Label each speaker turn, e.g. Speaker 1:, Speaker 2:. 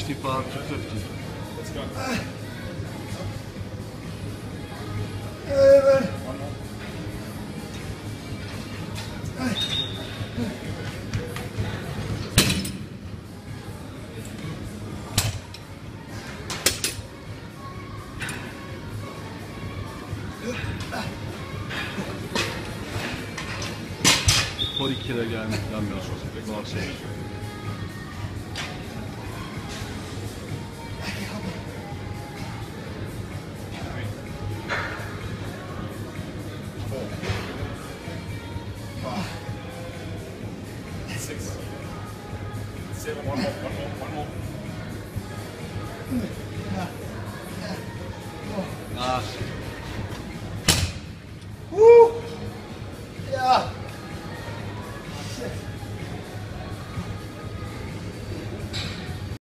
Speaker 1: 65 to 50.
Speaker 2: Let's go. One more.
Speaker 1: For 2 kere gelmekten biraz var şey.
Speaker 2: Six. 7. One more. One more.
Speaker 1: Ah.